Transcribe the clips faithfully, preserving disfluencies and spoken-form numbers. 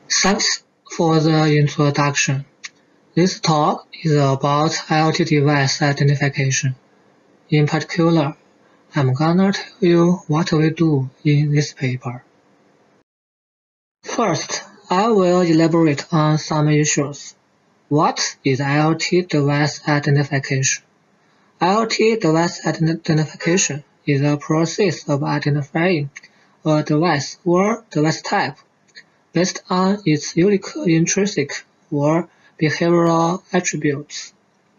Thanks for the introduction. This talk is about IoT device identification. In particular, I'm gonna tell you what we do in this paper. First, I will elaborate on some issues. What is IoT device identification? IoT device identification is a process of identifying a device or device type based on its unique intrinsic or behavioral attributes.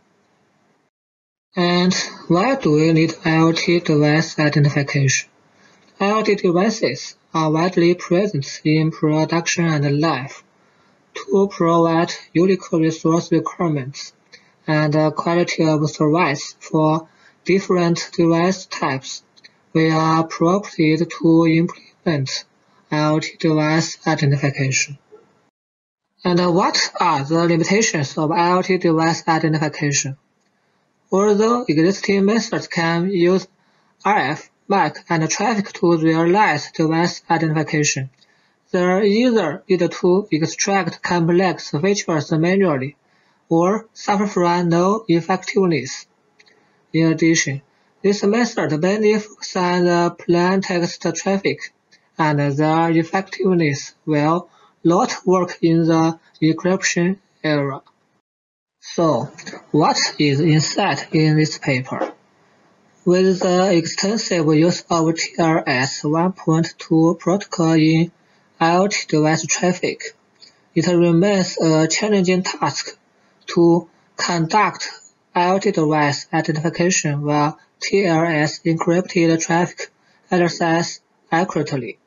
And why do we need IoT device identification? IoT devices are widely present in production and life to provide unique resource requirements and quality of service for different device types. We are appropriate to implement IoT device identification. And what are the limitations of IoT device identification? Although existing methods can use R F, M A C, and traffic to realize device identification, they either need to extract complex features manually or suffer from no effectiveness. In addition, this method mainly focuses on the plain text traffic, and their effectiveness will not work in the encryption era. So, what is inside in this paper? With the extensive use of T L S one point two protocol in IoT device traffic, it remains a challenging task to conduct IoT device identification while T L S encrypted traffic access accurately.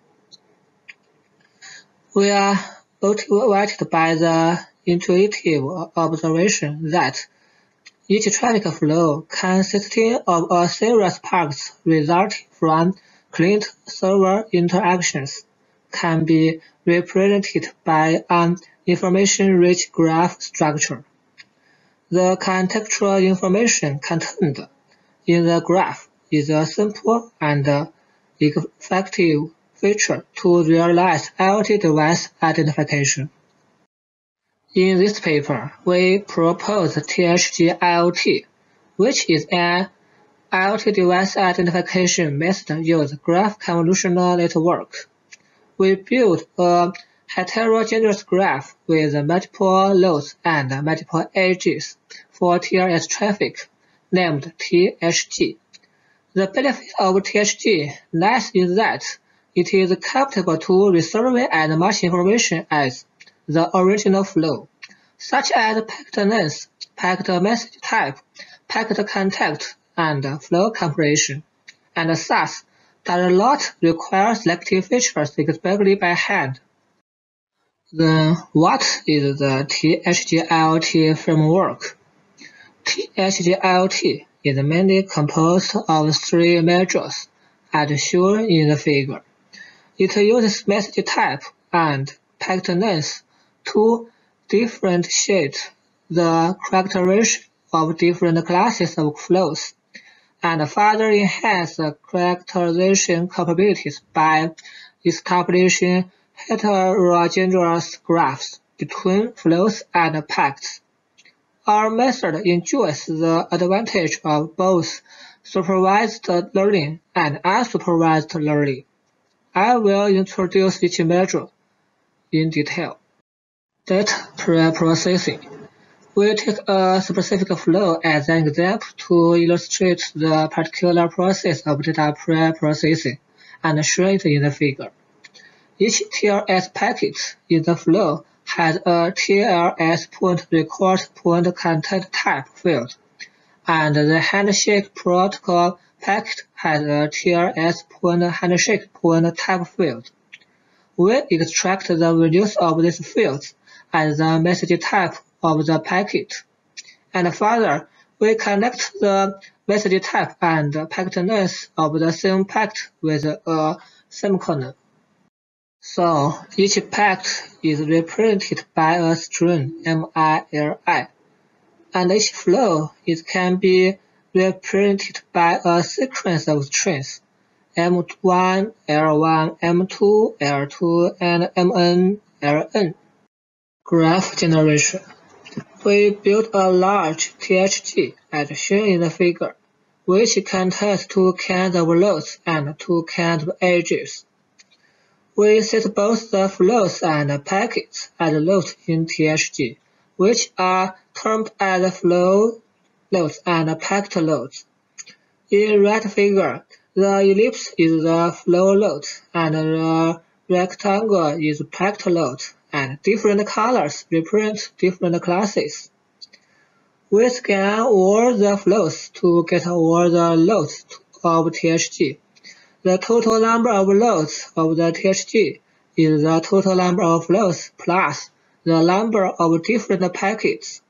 We are motivated by the intuitive observation that each traffic flow consisting of a series of paths resulting from client-server interactions can be represented by an information-rich graph structure. The contextual information contained in the graph is a simple and effective feature to realize IoT device identification. In this paper, we propose T H G I O T, which is an IoT device identification method using graph convolutional network. We build a heterogeneous graph with multiple nodes and multiple edges for T L S traffic, named T H G. The benefit of T H G lies in that it is capable to resolve as much information as the original flow, such as packet length, packet message type, packet content, and flow compression, and thus does not require selective features explicitly by hand. Then, what is the T H G I O T framework? T H G I O T is mainly composed of three modules, as shown in the figure. It uses message type and packet length to differentiate the characterization of different classes of flows, and further enhance the characterization capabilities by establishing heterogeneous graphs between flows and packets. Our method enjoys the advantage of both supervised learning and unsupervised learning. I will introduce each module in detail. Data pre-processing. We take a specific flow as an example to illustrate the particular process of data pre-processing and show it in the figure. Each T L S packet in the flow has a T L S point record point content type field, and the handshake protocol packet has a T L S point handshake point type field. We extract the values of these fields as the message type of the packet, and further, we connect the message type and packet length of the same packet with a semicolon. So, each packet is represented by a string mili, and each flow it can be represented by a sequence of strings M one, L one, M two, L two, and M N, L N. Graph generation. We built a large T H G as shown in the figure, which contains two kinds of loads and two kinds of edges. We set both the flows and packets as loads in T H G, which are termed as flow loads and packet loads. In right figure, the ellipse is the flow load and the rectangle is packet load, and different colors represent different classes. We scan all the flows to get all the loads of T H G. The total number of loads of the T H G is the total number of flows plus the number of different packets.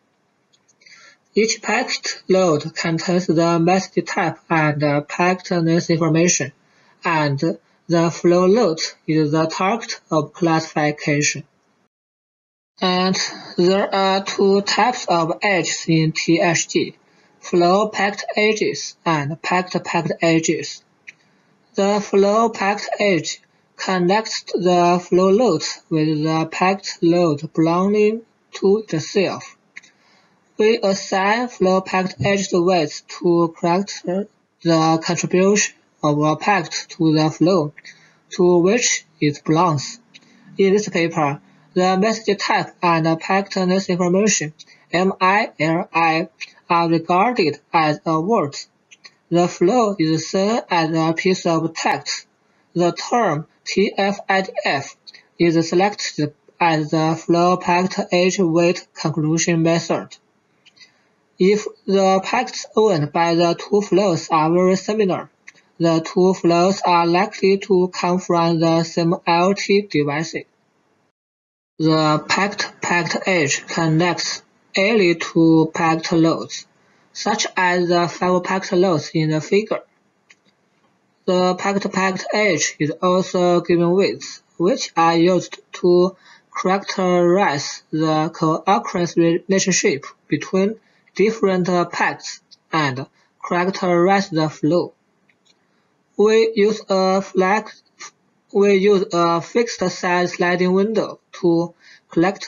Each packet load contains the message type and packet length information, and the flow load is the target of classification. And there are two types of edges in T H G, flow packet edges and packet packet edges. The flow packet edge connects the flow load with the packet load belonging to itself. We assign flow packet edge weights to correct the contribution of a packet to the flow to which it belongs. In this paper, the message type and packet length information M I L I are regarded as a word. The flow is seen as a piece of text. The term T F I D F is selected as the flow packet edge weight conclusion method. If the packets owned by the two flows are very similar, the two flows are likely to come from the same IoT devices. The packet-packet edge connects only to packet loads, such as the five packet loads in the figure. The packet-packet edge is also given weights, which are used to characterize the co-occurrence relationship between different packets and characterize the flow. We use a flag We use a fixed-size sliding window to collect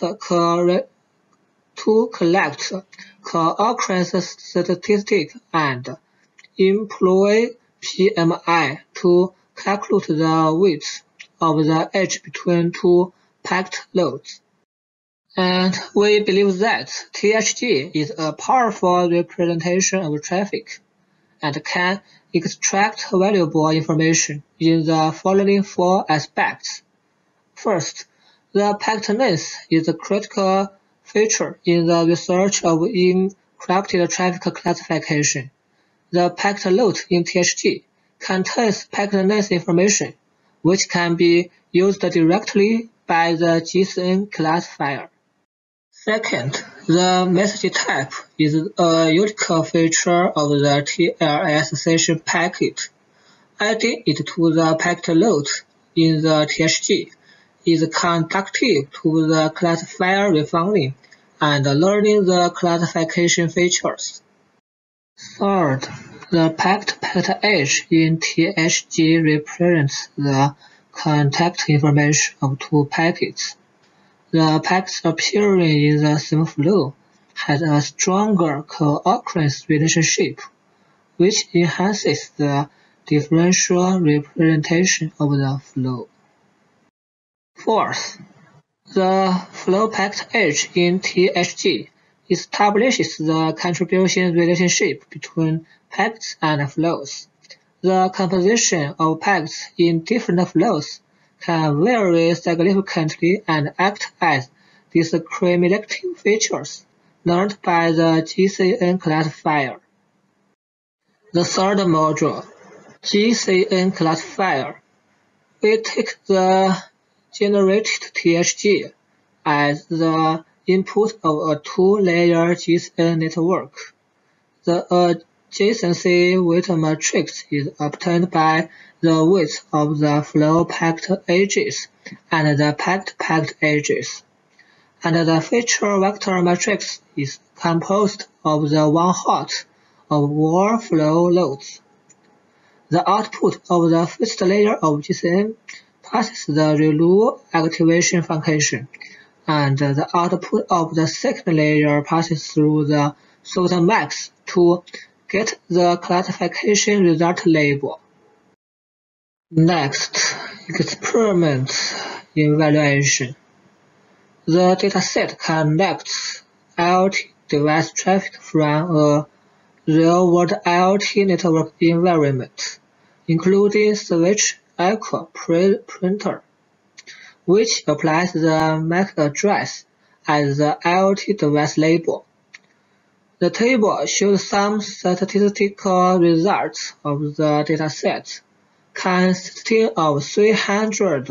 to collect co-occurrence statistics and employ P M I to calculate the weight of the edge between two packet loads. And we believe that T H G is a powerful representation of traffic and can extract valuable information in the following four aspects. First, the packet length is a critical feature in the research of encrypted traffic classification. The packet load in T H G contains packet length information, which can be used directly by the Jisong classifier. Second, the message type is a unique feature of the T L S session packet. Adding it to the packet load in the T H G is conducive to the classifier refining and learning the classification features. Third, the packet-packet edge in T H G represents the contact information of two packets. The packets appearing in the same flow has a stronger co-occurrence relationship, which enhances the differential representation of the flow. Fourth, the flow packet edge in T H G establishes the contribution relationship between packets and flows. The composition of packets in different flows can vary significantly and act as discriminating features learned by the Jisong classifier. The third module, Jisong classifier. We take the generated T H G as the input of a two-layer Jisong network. The adjacency weight matrix is obtained by the weight of the flow packet edges and the packet-packet edges, and the feature vector matrix is composed of the one-hot of all flow loads. The output of the first layer of Jisong passes the ReLU activation function, and the output of the second layer passes through the softmax to get the classification result label. Next, experiment evaluation. The dataset connects IoT device traffic from a real-world IoT network environment, including switch echo printer, which applies the M A C address as the IoT device label. The table shows some statistical results of the dataset, consisting of three hundred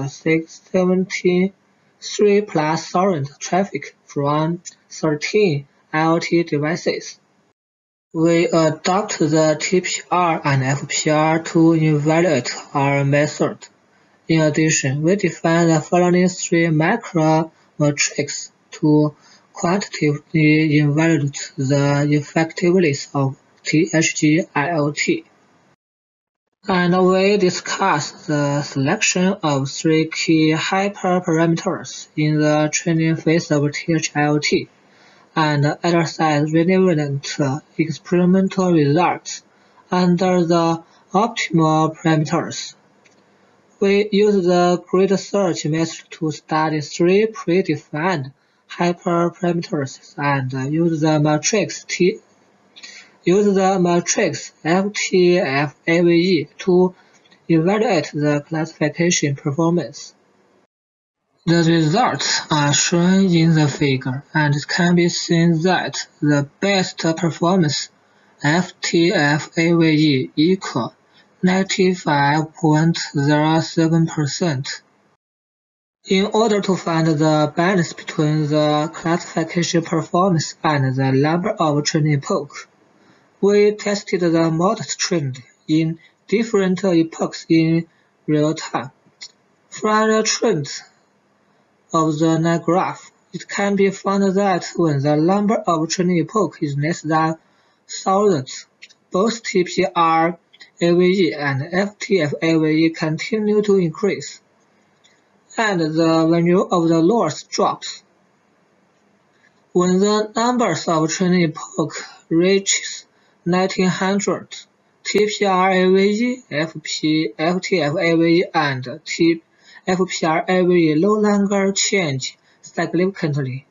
seventy-three plus thousand traffic from thirteen IoT devices. We adopt the T P R and F P R to evaluate our method. In addition, we define the following three macro metrics to quantitatively evaluate the effectiveness of T H G IoT. And we discuss the selection of three key hyperparameters in the training phase of T H G IoT, and exercise relevant experimental results under the optimal parameters. We use the grid search method to study three predefined hyperparameters and use the matrix T use the matrix F T F A V E to evaluate the classification performance. The results are shown in the figure, and it can be seen that the best performance F T F A V E equal ninety-five point zero seven percent. In order to find the balance between the classification performance and the number of training epochs, we tested the models trained in different epochs in real time. From the trends of the line graph, it can be found that when the number of training epochs is less than thousands, both T P R A V E and F T F A V E continue to increase, and the value of the loss drops. When the numbers of training epochs reaches nineteen hundred, T P R A V E, F P, F T F A V E, and T F P R A V E no longer change significantly.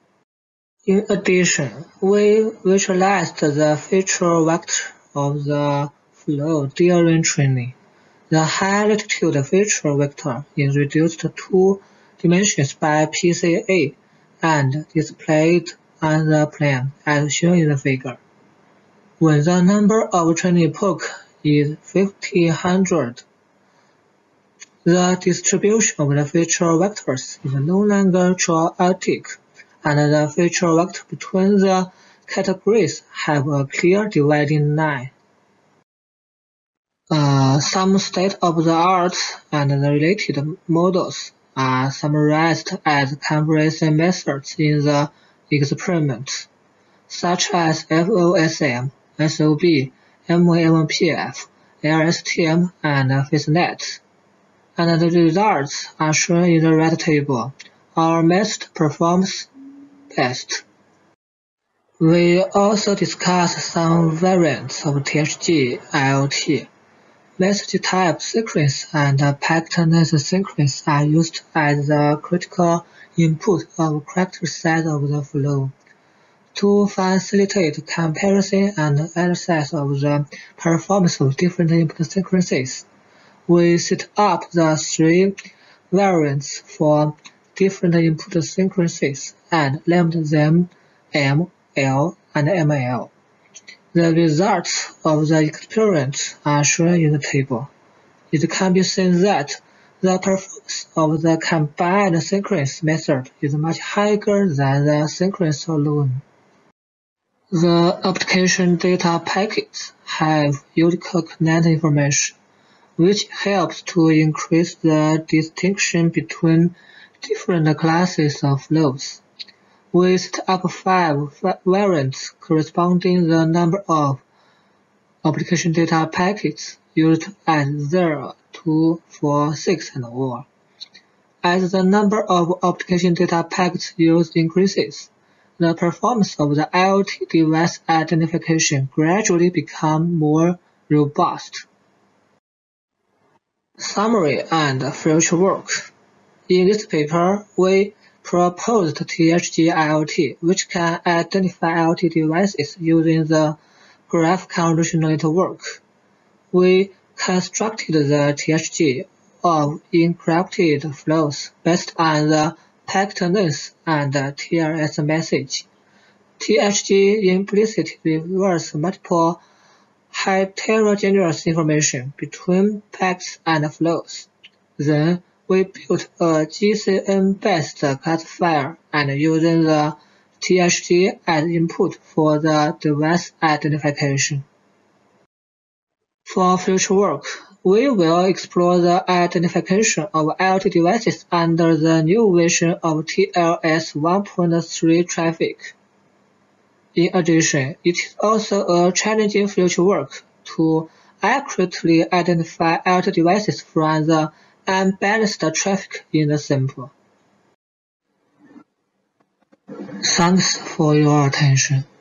In addition, we visualized the feature vector of the flow during training. The high-latitude feature vector is reduced to two dimensions by P C A and displayed on the plane as shown in the figure. When the number of training epochs is fifteen hundred, the distribution of the feature vectors is no longer chaotic, and the feature vector between the categories have a clear dividing line. Uh, some state-of-the-art and the related models are summarized as comparison methods in the experiment, such as F O S M, S O B, M M P F, L S T M, and FaceNet. And the results are shown in the right table. Our method performs best. We also discuss some variants of T H G IoT. Message type sequence and packet sequence are used as the critical input of character set of the flow. To facilitate comparison and analysis of the performance of different input sequences, we set up the three variants for different input sequences and named them M, L, and M L. The results of the experiment are shown in the table. It can be seen that the performance of the combined sequence method is much higher than the sequence alone. The application data packets have unique connect information, which helps to increase the distinction between different classes of flows. We set up five variants corresponding the number of application data packets used as zero, two, four, six, and more. As the number of application data packets used increases, the performance of the IoT device identification gradually becomes more robust. Summary and future work. In this paper, we proposed T H G IoT, which can identify IoT devices using the graph convolutional network. We constructed the T H G of encrypted flows based on the packet length and T L S message. T H G implicitly reverses multiple heterogeneous information between packets and flows. Then we built a G C N-based classifier and using the T H G as input for the device identification. For future work, we will explore the identification of IoT devices under the new version of T L S one point three traffic. In addition, it is also a challenging future work to accurately identify IoT devices from the unbalanced traffic in the sample. Thanks for your attention.